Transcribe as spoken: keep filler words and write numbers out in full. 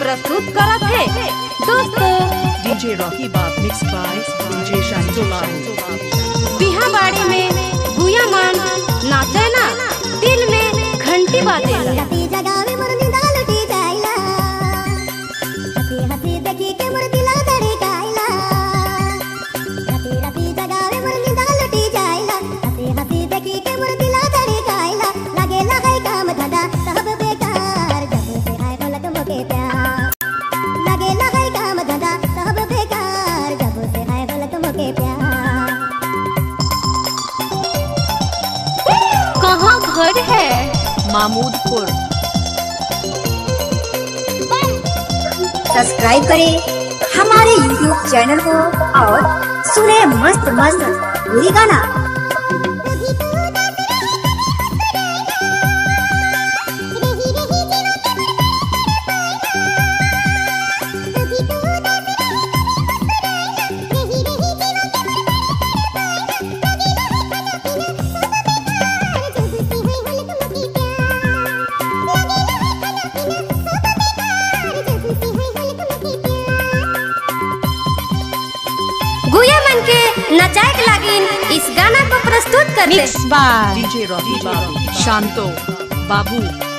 प्रस्तुत करत है दोस्तों डीजे रॉकी बाप mix by DJ Shanto Babu. बिहा बाड़ी में गुया मान नाचे ना, दिल में घंटी बाजेला। कहाँ घर है? मामूदपुर। सब्सक्राइब करें हमारे यूट्यूब चैनल को और सुने मस्त मस्त पूरी गाना। गुया मन के नचाए के लागिन इस गाना को प्रस्तुत करते mix by DJ Rocky Babu Shanto Babu.